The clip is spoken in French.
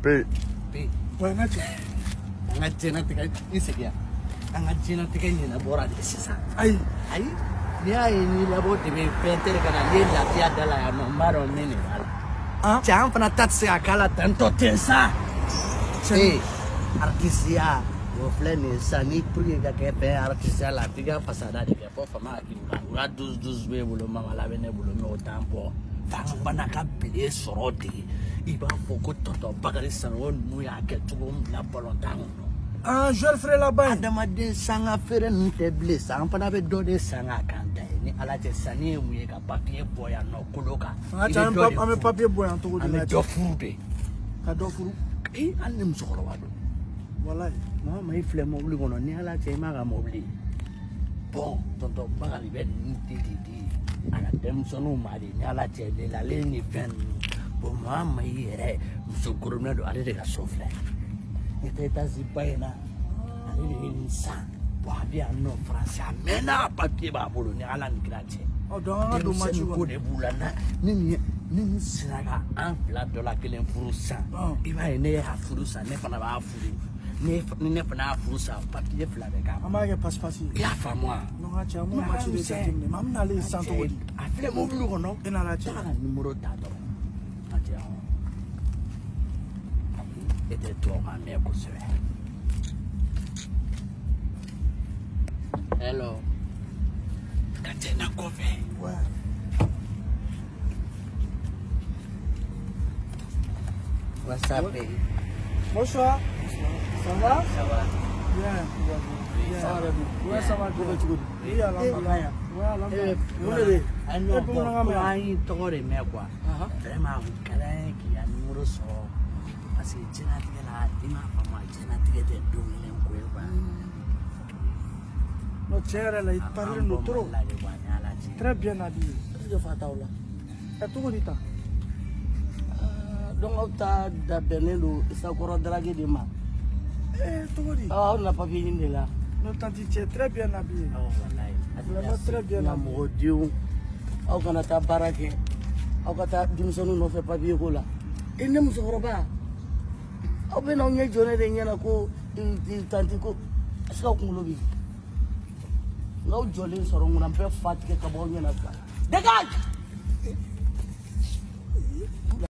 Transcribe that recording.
P. Ouais, ngaji. Ngaji nanti kan ini ngaji nanti kan ini bora di sisa. Ai. Dia ini labo di penter karena dia latih adalah yang nomor ini. Jangan pernah tat sekala tanto tensa. Artisia. Woflen sani puri ga kepe artisia la tiga pasada di kepo fama akibuka. Ura dus be bulu mama la bene bulu me otampo. Fanga bana ka bile soroti. Iba foko toto bagari sanwon mu ya ke tugum na bolontango. Joël frère là-bas. Adamaden sanga fere nte bile sang pana be do de sanga kanda ni ala te sani mu ye ka papier boya no koloka. Ame papier boya to de. Ame do furu de. Ka do furu. Anem sokoro wado. Wallahi. Mama ifle mobili kono ni ala te maga mobili. Bon, tonto bagari be nti ala dem sonu mari ni ala te le la le ni fen. Bon mama yere musokorona do ale de ka sofle. Ita zipaina ali insan wabia no France mena papier ba bolo ni ala ngrate o don do machu ko de bulana ni sinaga en plat de la kelen furusa iba ene ya furusa ne fana ba furu ne fana furusa papier fla de ka ama ke passe ya fa moi no ngacha mo machu de satimne mamna le santo wodi afle mo bulu ko no ina la cha numéro ta do atia était toi ma mère pour ça. Hello. Katena Kove. Ouais. What's up, baby? Bonsoir. Ça va? Ça va. Bien. Ça va. Ouais, ça va. Oui, alhamdulillah. Ouais, alhamdulillah. Vraiment, câlin qui a numéro so. Parce que tu n'as pas la dima pas moi, tu n'as pas de dominer quoi. No c'era la parle no trop. Très bien habillé. Je fais ta oula. Et tout bonita. Donc auta da benelo sa koro drague de ma. Tout bonita. Ah, on n'a pas fini de là. No tanti tu es très bien habillé. Oh wallahi. Vraiment très bien habillé. Mon Dieu. Au kana ta barake. Au kata dimsonu no fait papier ko la. Ene musoroba. Au be na onye jone de nyana ko tanti ko. Asa ko ngulobi. Ngau jolin sorong nguna pe fat ke kabonnya nasa. Dégage!